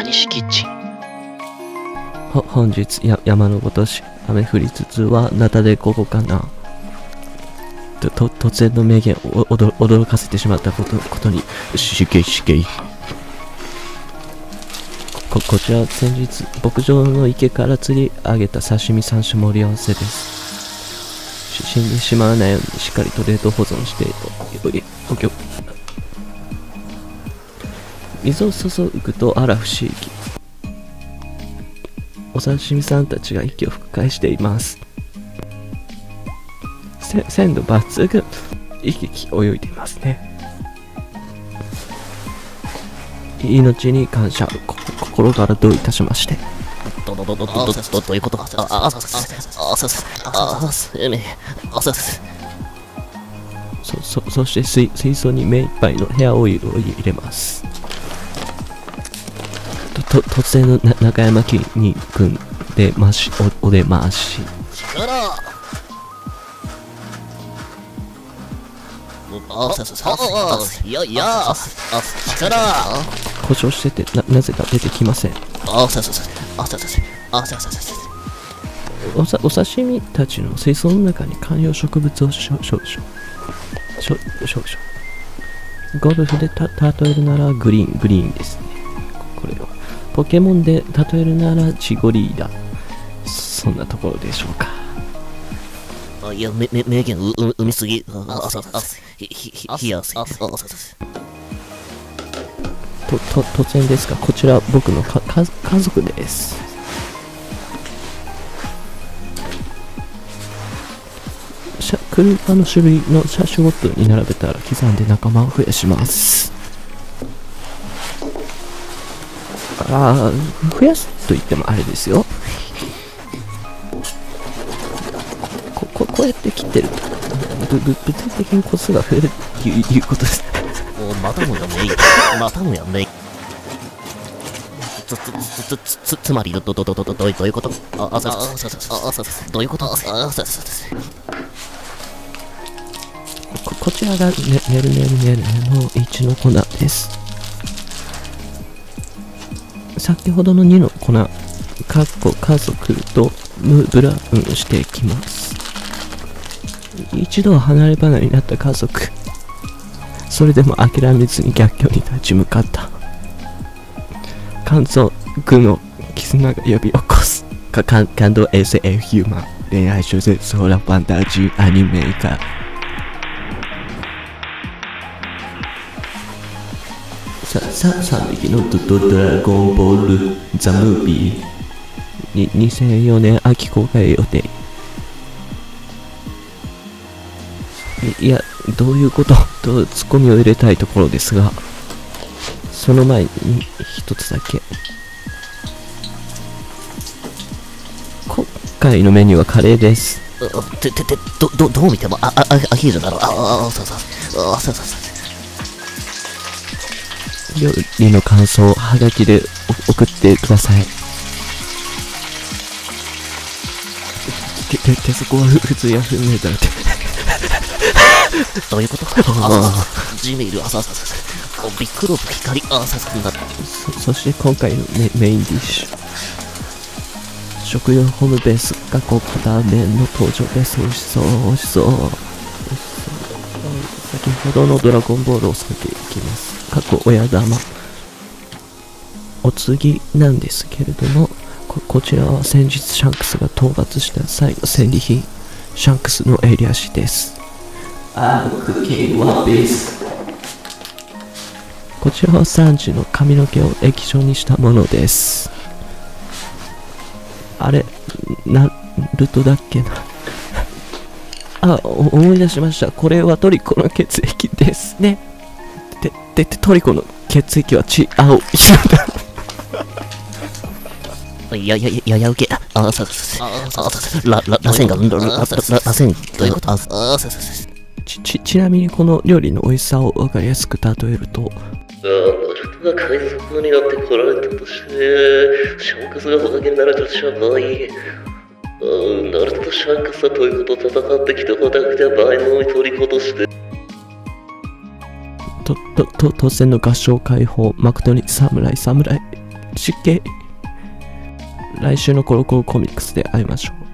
西キッチン。 本日山のごとし雨降りつつはナタで午後かな。突然の名言を驚かせてしまったことにしげい。こちら先日牧場の池から釣り上げた刺身3種盛り合わせです。死んでしまわないようにしっかりと冷凍保存して水を注ぐとあら不思議、お刺身さんたちが息を吹き返しています。鮮度抜群、生き生き泳いでいますね。命に感謝、心からどういたしまして。 どういうこと？ そして水槽に目いっぱいのヘアオイルを入れます。突然の中山きんに君でお出まし。故障しててなぜか出てきません。お刺身たちの水槽の中に観葉植物を少々。ゴルフで例えるならグリーンですね。これをポケモンで例えるならチゴリーダ、そんなところでしょうか。 いや、名言生みすぎ。 突然ですが、こちら僕の家族です。車の種類の車種ごとに並べたら刻んで仲間を増やします。増やすと言ってもあれですよ。こうやって切ってると物理的に個数が増えるっていうことです。 またもやね。つまりどういうこと？どういうこと？ こちらがねるの1の粉です。先ほどの2の粉、家族とブラウンしていきます。一度は離れ離れになった家族、それでも諦めずに逆境に立ち向かった。感想具の絆が呼び起こす感動 SF ヒューマン恋愛小説ホラーファンタジーアニメ化。3匹のドラゴンボールザムービー2004年秋公開予定。いや、どういうこととツッコミを入れたいところですが、その前に一つだけ。今回のメニューはカレーです。 どう見てもアヒージョだろ。 料理の感想をハガキで送ってください。そこは普通や不明だって。 どういうこと？ジメイル、ビッグロープ光、 そして今回のメインディッシュ。食用ホームベース、片面の登場です。美味しそう。先ほどのドラゴンボールを避けていきます。親玉。お次なんですけれども、こちらは先日シャンクスが討伐した際の戦利品、シャンクスの襟足です。こちらはサンジの髪の毛を液状にしたものです。あれ、ナルトだっけな。思い出しました。これはトリコの血液ですね。トリコの血液は青色だ。 やや受け。螺旋どういうこと？ ちなみにこの料理の美味しさを分かりやすく例えると、 ナルトが海賊になって来られたとして、シャンクスがホタゲになるとした場合、ナルトとシャンクスはトリコと戦ってきたホタゲで場合のトリコとして突然の合唱解放、マクドに侍ちけ。来週のコロコロコミックスで会いましょう。